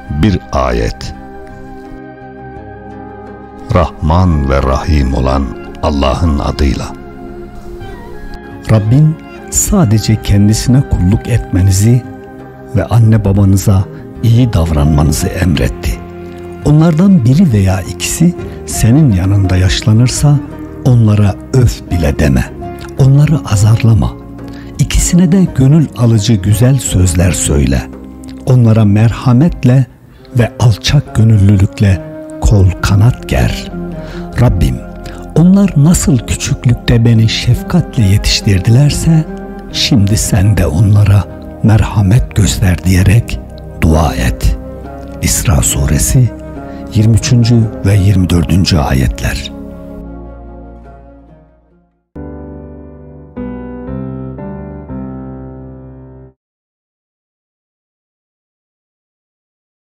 bir ayet. Rahman ve Rahim olan Allah'ın adıyla. Rabbin sadece kendisine kulluk etmenizi ve anne babanıza iyi davranmanızı emretti. Onlardan biri veya ikisi senin yanında yaşlanırsa onlara öf bile deme. Onları azarlama. İkisine de gönül alıcı güzel sözler söyle. Onlara merhametle ve alçak gönüllülükle kol kanat ger. Rabbim, onlar nasıl küçüklükte beni şefkatle yetiştirdilerse, şimdi sen de onlara merhamet göster diyerek dua et. İsra suresi 23. ve 24. ayetler.